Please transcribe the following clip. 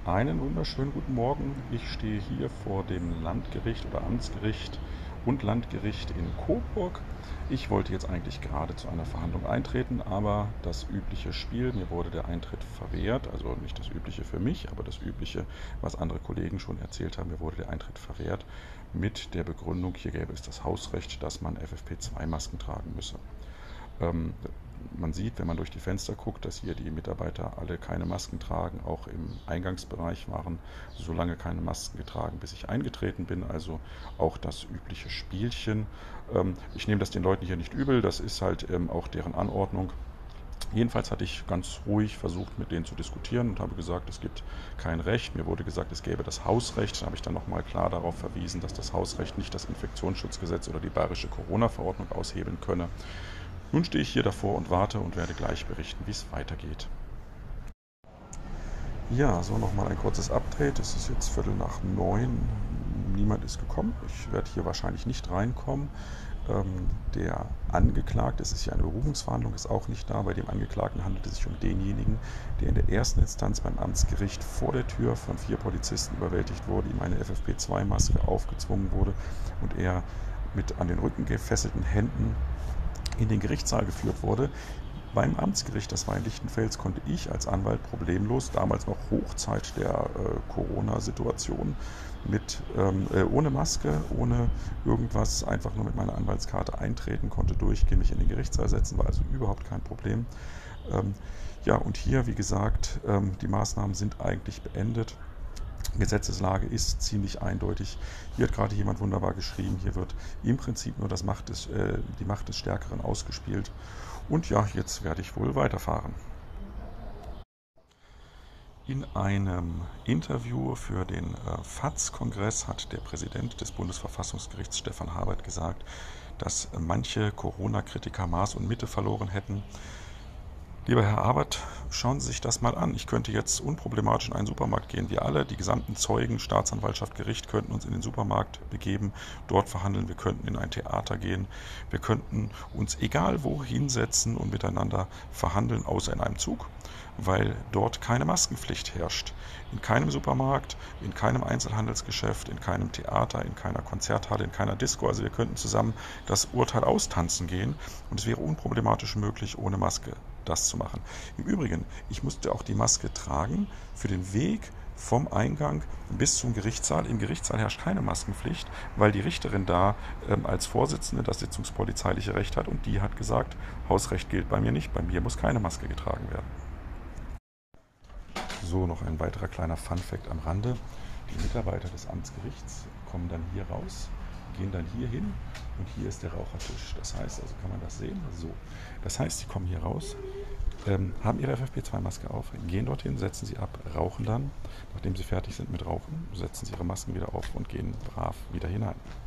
Einen wunderschönen guten Morgen. Ich stehe hier vor dem Landgericht oder Amtsgericht und Landgericht in Coburg. Ich wollte jetzt eigentlich gerade zu einer Verhandlung eintreten, aber das übliche Spiel, mir wurde der Eintritt verwehrt, also nicht das übliche für mich, aber das übliche, was andere Kollegen schon erzählt haben, mir wurde der Eintritt verwehrt mit der Begründung, hier gäbe es das Hausrecht, dass man FFP2-Masken tragen müsse. Ähm, Man sieht, wenn man durch die Fenster guckt, dass hier die Mitarbeiter alle keine Masken tragen, auch im Eingangsbereich waren so lange keine Masken getragen, bis ich eingetreten bin, also auch das übliche Spielchen. Ich nehme das den Leuten hier nicht übel, das ist halt auch deren Anordnung. Jedenfalls hatte ich ganz ruhig versucht, mit denen zu diskutieren und habe gesagt, es gibt kein Recht. Mir wurde gesagt, es gäbe das Hausrecht. Da habe ich dann nochmal klar darauf verwiesen, dass das Hausrecht nicht das Infektionsschutzgesetz oder die bayerische Corona-Verordnung aushebeln könne. Nun stehe ich hier davor und warte und werde gleich berichten, wie es weitergeht. Ja, so nochmal ein kurzes Update. Es ist jetzt Viertel nach 9. Niemand ist gekommen. Ich werde hier wahrscheinlich nicht reinkommen. Der Angeklagte, es ist ja eine Berufungsverhandlung, ist auch nicht da. Bei dem Angeklagten handelt es sich um denjenigen, der in der ersten Instanz beim Amtsgericht vor der Tür von 4 Polizisten überwältigt wurde, ihm eine FFP2-Maske aufgezwungen wurde und er mit an den Rücken gefesselten Händen in den Gerichtssaal geführt wurde. Beim Amtsgericht, das war in Lichtenfels, konnte ich als Anwalt problemlos, damals noch Hochzeit der Corona-Situation, ohne Maske, ohne irgendwas, einfach nur mit meiner Anwaltskarte eintreten, konnte durchgehen, mich in den Gerichtssaal setzen, war also überhaupt kein Problem. Ähm, ja, und hier, wie gesagt, die Maßnahmen sind eigentlich beendet. Gesetzeslage ist ziemlich eindeutig. Hier hat gerade jemand wunderbar geschrieben, hier wird im Prinzip nur die Macht des Stärkeren ausgespielt. Und ja, jetzt werde ich wohl weiterfahren. In einem Interview für den FAZ-Kongress hat der Präsident des Bundesverfassungsgerichts Stefan Habert gesagt, dass manche Corona-Kritiker Maß und Mitte verloren hätten. Lieber Herr Abert, schauen Sie sich das mal an. Ich könnte jetzt unproblematisch in einen Supermarkt gehen. Wir alle, die gesamten Zeugen, Staatsanwaltschaft, Gericht, könnten uns in den Supermarkt begeben, dort verhandeln. Wir könnten in ein Theater gehen. Wir könnten uns egal wo hinsetzen und miteinander verhandeln, außer in einem Zug, weil dort keine Maskenpflicht herrscht. In keinem Supermarkt, in keinem Einzelhandelsgeschäft, in keinem Theater, in keiner Konzerthalle, in keiner Disco. Also wir könnten zusammen das Urteil austanzen gehen und es wäre unproblematisch möglich, ohne Maske das zu machen. Im Übrigen, ich musste auch die Maske tragen für den Weg vom Eingang bis zum Gerichtssaal. Im Gerichtssaal herrscht keine Maskenpflicht, weil die Richterin da als Vorsitzende das sitzungspolizeiliche Recht hat und die hat gesagt, Hausrecht gilt bei mir nicht, bei mir muss keine Maske getragen werden. So, noch ein weiterer kleiner Funfact am Rande. Die Mitarbeiter des Amtsgerichts kommen dann hier raus, gehen dann hier hin und hier ist der Rauchertisch. Das heißt, also kann man das sehen? So. Das heißt, sie kommen hier raus, haben ihre FFP2-Maske auf, gehen dorthin, setzen sie ab, rauchen dann. Nachdem sie fertig sind mit Rauchen, setzen sie ihre Masken wieder auf und gehen brav wieder hinein.